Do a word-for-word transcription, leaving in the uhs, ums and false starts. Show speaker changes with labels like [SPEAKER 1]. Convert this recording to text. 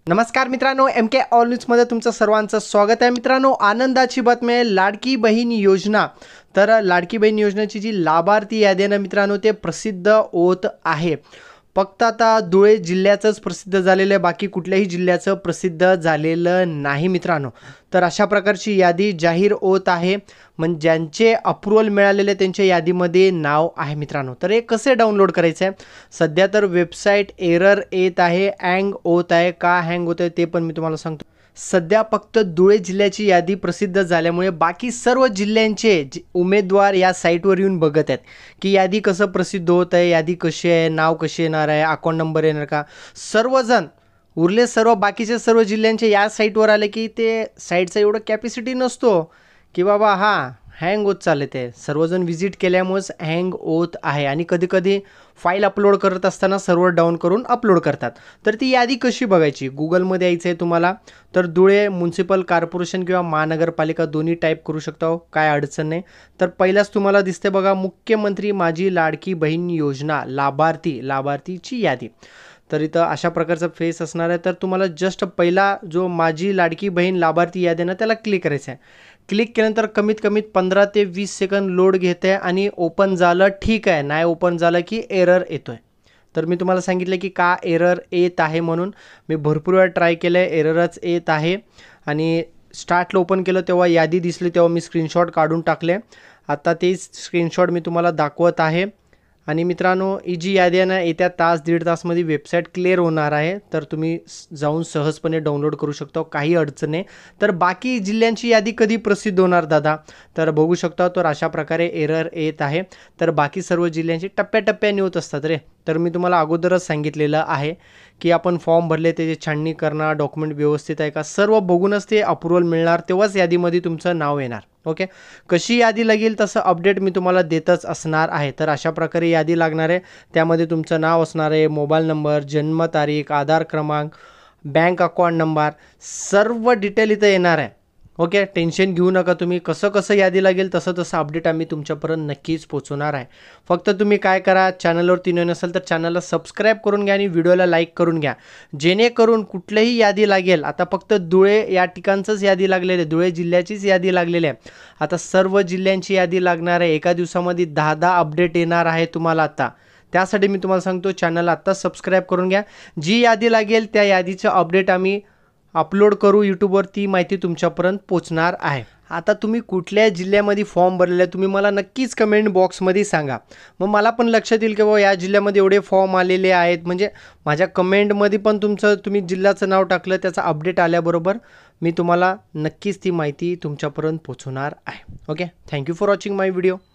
[SPEAKER 1] नमस्कार मित्रांनो, एम के ऑल न्यूजमध्ये तुमचं सर्वांचं स्वागत आहे. मित्रांनो, आनंदाची बातमी आहे. लाडकी बहीण योजना. तर लाडकी बहीण योजनेची जी लाभार्थी यादी आहे ना मित्रांनो, ते प्रसिद्ध होत आहे. फक्त आता धुळे जिल्ह्याचंच प्रसिद्ध झालेलं आहे, बाकी कुठल्याही जिल्ह्याचं प्रसिद्ध झालेलं नाही मित्रांनो. तर अशा प्रकारची यादी जाहीर होत आहे. म्हणजे ज्यांचे अप्रुव्हल मिळालेले त्यांच्या यादीमध्ये नाव आहे मित्रांनो. तर हे कसे डाउनलोड करायचं आहे? सध्या तर वेबसाईट एरर येत आहे, हँग होत आहे. का हँग होत आहे ते पण मी तुम्हाला सांगतो. सध्या फक्त धुळे जिल्ह्याची यादी प्रसिद्ध झाल्यामुळे बाकी सर्व जिल्ह्यांचे उमेदवार या साईटवर येऊन बघत आहेत की यादी कसं प्रसिद्ध होत आहे, यादी कशी आहे, नाव कशी येणार आहे, अकाउंट नंबर येणार का. सर्वजण उरले सर्व बाकीचे सर्व जिल्ह्यांचे या साईटवर आले की ते साईटचा एवढं कॅपॅसिटी नसतो की बाबा हां हँग होत चालले. ते सर्वजण व्हिजिट केल्यामुळेच हँग होत आहे आणि कधी कधी फाईल अपलोड करत असताना सर्व्हर डाऊन करून अपलोड करतात. तर ती यादी कशी बघायची? गुगलमध्ये यायचं आहे तुम्हाला. तर धुळे म्युन्सिपल कॉर्पोरेशन किंवा महानगरपालिका दोन्ही टाईप करू शकता, काय अडचण नाही. तर पहिल्याच तुम्हाला दिसते बघा, मुख्यमंत्री माझी लाडकी बहीण योजना लाभार्थी लाभार्थीची यादी. तर इथं अशा प्रकारचा फेस असणार आहे. तर तुम्हाला जस्ट पहिला जो माझी लाडकी बहीण लाभार्थी यादी ना त्याला क्लिक करायचं आहे. क्लिक केल्यानंतर कमीत कमीत पंधरा ते वीस सेकंद लोड घेते आणि ओपन झालं ठीक आहे, नाही ओपन झालं की एरर येतोय. तर मी तुम्हाला सांगितलं की का एरर येत आहे म्हणून. मी भरपूर वेळा ट्राय केलं आहे, एररच येत आहे. आणि स्टार्टला ओपन केलं तेव्हा यादी दिसली, तेव्हा मी स्क्रीनशॉट काढून टाकले. आता ते स्क्रीनशॉट मी तुम्हाला दाखवत आहे. आणि मित्रांनो, ही जी यादी आहे ना येत्या तास दीड तासमध्ये वेबसाईट क्लिअर होणार आहे. तर तुम्ही जाऊन सहजपणे डाउनलोड करू शकता, काही अडचण नाही. तर बाकी जिल्ह्यांची यादी कधी प्रसिद्ध होणार दादा? तर बघू शकता, तर अशा प्रकारे एरर येत आहे. तर बाकी सर्व जिल्ह्यांची टप्प्याटप्प्याने होत असतात रे. तर मी तुम्हाला अगोदरच सांगितलेलं आहे की आपण फॉर्म भरले, त्याची छाननी करणार, डॉक्युमेंट व्यवस्थित आहे का सर्व बघूनच ते अप्रुव्हल मिळणार, तेव्हाच यादीमध्ये तुमचं नाव येणार. ओके, कशी यादी लागेल तसं अपडेट मी तुम्हाला देतच असणार आहे. तर अशा प्रकारे यादी लागणार आहे. त्यामध्ये तुमचं नाव असणार आहे, मोबाईल नंबर, जन्मतारीख, आधार क्रमांक, बँक अकाउंट नंबर, सर्व डिटेल इथं येणार आहे. ओके, टेन्शन घेऊ नका तुम्ही. कसं कसं यादी लागेल तसं तसं अपडेट आम्ही तुमच्यापर्यंत नक्कीच पोहोचवणार आहे. फक्त तुम्ही काय करा, चॅनलवरती नवीन असेल तर चॅनलला सबस्क्राईब करून घ्या आणि व्हिडिओला लाईक करून घ्या, जेणेकरून कुठलीही यादी लागेल. आता फक्त धुळे या ठिकाणचंच यादी लागलेली आहे, धुळे जिल्ह्याचीच यादी लागलेली आहे. आता सर्व जिल्ह्यांची यादी लागणार आहे. एका दिवसामध्ये दहा दहा अपडेट येणार आहे तुम्हाला. आता त्यासाठी मी तुम्हाला सांगतो, चॅनलला आत्ताच सबस्क्राईब करून घ्या. जी यादी लागेल त्या यादीचं अपडेट आम्ही अपलोड करू यूट्यूबवर, ती माहिती तुमच्यापर्यंत पोचणार आहे. आता तुम्ही कुठल्या जिल्ह्यामध्ये फॉर्म भरलेला आहे तुम्ही मला नक्कीच कमेंट बॉक्समध्ये सांगा. मग मला पण लक्षात येईल की बाबा या जिल्ह्यामध्ये एवढे फॉर्म आलेले आहेत. म्हणजे माझ्या कमेंटमध्ये पण तुमचं तुम्ही जिल्ह्याचं नाव टाकलं, त्याचा अपडेट आल्याबरोबर मी तुम्हाला नक्कीच ती माहिती तुमच्यापर्यंत पोचवणार आहे. Okay, thank you for watching my video.